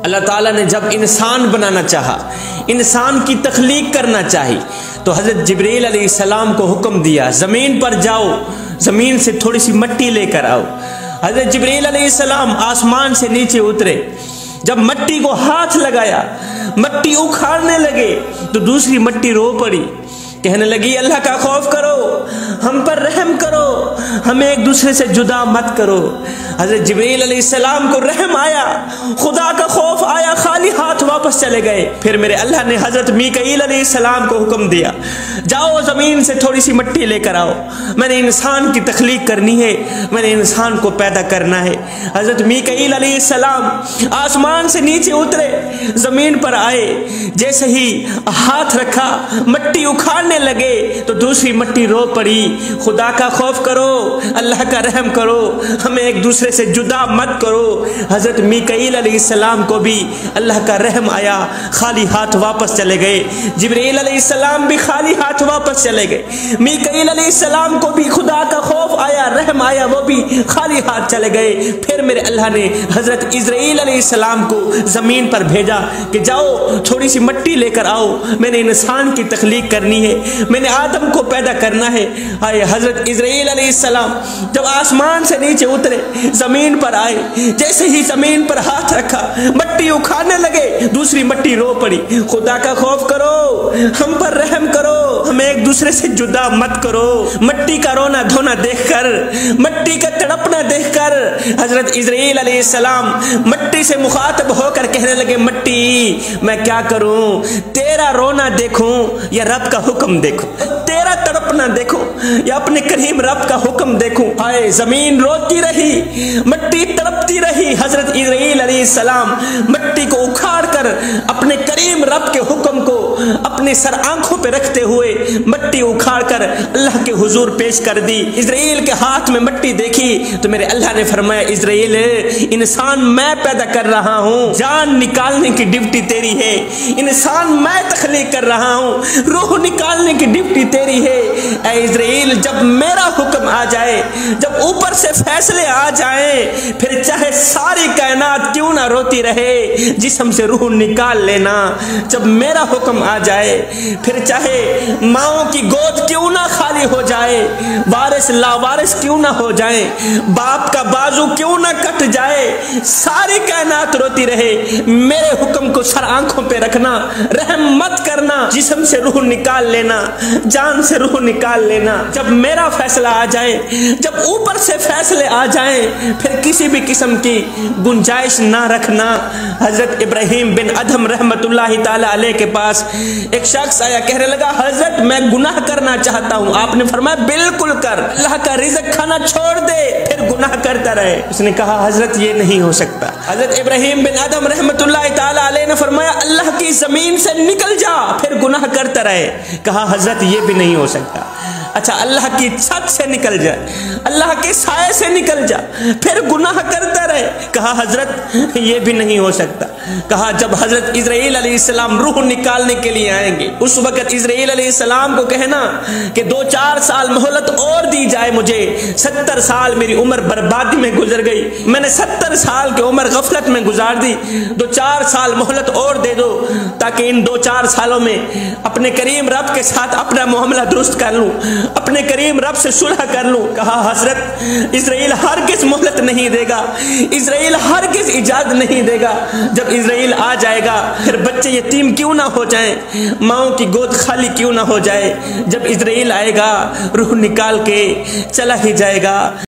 اللہ تعالیٰ نے جب انسان بنانا چاہا، انسان کی تخلیق کرنا چاہی، تو حضرت جبرائیل علیہ السلام کو حکم دیا زمین پر جاؤ، زمین سے تھوڑی سی مٹی لے کر آؤ۔ حضرت جبرائیل علیہ السلام آسمان سے نیچے اترے، جب مٹی کو ہاتھ لگایا، مٹی اکھاڑنے لگے تو دوسری مٹی رو پڑی، کہنے لگی اللہ کا خوف کرو، ہم پر رحم کرو، ہمیں ایک دوسرے سے جدا مت کرو۔ حضرت جبرائیل علیہ السلام کو رحم آیا، خدا کا خوف آیا، خالی ہاتھ واپس چلے گئے۔ پھر میرے اللہ نے حضرت میکائیل علیہ السلام کو حکم دیا جاؤ زمین سے تھوڑی سی مٹی لے کر آؤ، میں نے انسان کی تخلیق کرنی ہے، میں نے انسان کو پیدا کرنا ہے۔ حضرت میکائیل علیہ السلام آسمان سے نیچے اترے، زمین پر آئے، جیسے ہی ہاتھ رکھا مٹی اکھاڑنے لگے تو دوسری مٹی رو پڑی، خدا کا خوف کرو، اللہ کا رحم کرو، ہمیں ایک دوسرے سے جدا مت کرو۔ حضرت میکائیل علیہ السلام کو بھی اللہ کا رحم آیا، خالی ہاتھ واپس چلے گئے۔ جبرائیل علیہ السلام بھی خالی ہاتھ واپس چلے گئے۔ میکائیل علیہ السلام کو بھی خدا کا خوف آیا، رحم آیا، وہ بھی خالی ہاتھ چلے گئے۔ پھر میرے اللہ نے حضرت عزرائیل علیہ السلام کو زمین پر بھیجا کہ جاؤ تھوڑی سی مٹی لے کر آؤ، میں نے انسان کی تخلیق کرنی ہے، میں نے آدم کو پیدا کرنا ہے۔ آئے حضرت عزرائیل علیہ السلام جب آسمان سے نیچے اترے، زمین پر آئے، جیسے ہی زمین پر ہاتھ رکھا مٹی اکھاڑنے لگے، دوسری مٹی رو پڑی، خدا کا خوف کرو، ہم پر رحم کرو، ہمیں ایک دوسرے سے جدا مت کرو۔ مٹی کا رونا دھونا دیکھ کر، مٹی کا تڑپنا دیکھ کر حضرت عزرائیل علیہ السلام مٹی سے مخاطب ہو کر کہنے لگے مٹی میں کیا کروں، تیرا رونا دیکھوں یا رب کا حکم دیکھوں، تیرا تڑپنا دیکھوں یا اپنے کریم رب کا حکم دیکھوں۔ ہائے زمین روتی رہی، مٹی تڑپتی رہی، حضرت عزرائیل علیہ السلام مٹی کو اکھاڑ کر اپنے کریم رب کے حکم کو اپنے سر آنکھوں پہ رکھتے ہوئے مٹی اکھاڑ کر اللہ کے حضور پیش کر دی۔ عزرائیل کے ہاتھ میں مٹی دیکھی تو میرے اللہ نے فرمایا عزرائیل انسان میں پیدا کر رہا ہوں، جان نکالنے کی ڈیوٹی تیری ہے، انسان میں تخلیق کر رہا ہوں، روح نکالنے کی ڈیوٹی تیری ہے۔ اے عزرائیل جب میرا حکم آ جائے، جب اوپر سے فیصلے آ جائیں، پھر چاہے ساری کائنات کیوں نہ روتی رہے، جسم سے روح نکال لینا۔ جب میرا حکم آ جائے، پھر چاہے ماؤں کی گود کیوں نہ خالی ہو جائے، وارث لاوارث کیوں نہ ہو جائیں، باپ کا بازو کیوں نہ کٹ جائے، ساری کائنات روتی رہے، میرے حکم کو سر آنکھوں پہ رکھنا، رحم مت کرنا، جسم سے روح نکال لینا، جان سے روح نکال لینا۔ جب میرا فیصلہ آ جائے، جب اوپر سے فیصلے آ جائیں، پھر کسی بھی قسم کی گنجائش نہ رکھنا۔ حضرت ابراہیم بن ادھم رحمت اللہ تعالی علیہ کے پاس ایک شخص آیا، کہنے لگا حضرت میں گناہ کرنا چاہتا ہوں۔ آپ نے فرمایا بالکل کر، اللہ کا رزق کھانا چھوڑ دے پھر گناہ کرتا رہے۔ اس نے کہا حضرت یہ نہیں ہو سکتا۔ حضرت ابراہیم بن ادھم رحمت اللہ تعالی علیہ نے فرمایا اللہ کی زمین سے نکل جا پھر گناہ کرتا رہے۔ کہا حضرت یہ بھی نہیں ہو سکتا۔ اچھا اللہ کی چھت سے نکل جائے، اللہ کے سائے سے نکل جا پھر گناہ کرتا رہے۔ کہا حضرت یہ بھی نہیں ہو سکتا۔ کہا جب حضرت عزرائیل علیہ السلام روح نکالنے کے لیے آئیں گے، اس وقت عزرائیل علیہ السلام کو کہنا کہ 2-4 سال مہلت اور دی جائے مجھے، 70 سال میری عمر بربادی میں گزر گئی، میں نے 70 سال کی عمر غفلت میں گزار دی، 2-4 سال مہلت اور دے دو تاکہ ان 2-4 سالوں میں اپنے کریم رب کے ساتھ اپنا معاملہ درست کر لوں، اپنے کریم رب سے صلح کر لوں۔ کہا حضرت عزرائیل ہرگز مہلت نہیں دے گا، عزرائیل ہرگز اجازت نہیں دے گا۔ جب عزرائیل آ جائے گا پھر بچے یتیم کیوں نہ ہو جائیں، ماؤں کی گود خالی کیوں نہ ہو جائے، جب عزرائیل آئے گا روح نکال کے چلا ہی جائے گا۔